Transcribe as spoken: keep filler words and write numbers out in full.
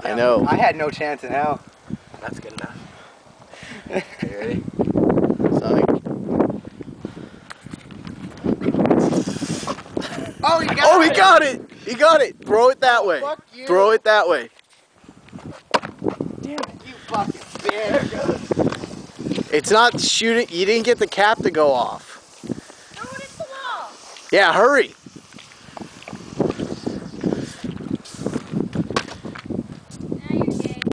I know. I had no chance in hell. That's good enough. Okay, ready? Sonny. Oh, he got Oh, it! he got it! He got it! Throw it that Oh, way. fuck you. Throw it that way. Damn it, you fucking bitch. It's not shooting. You didn't get the cap to go off. Throw it at the wall. Yeah, hurry.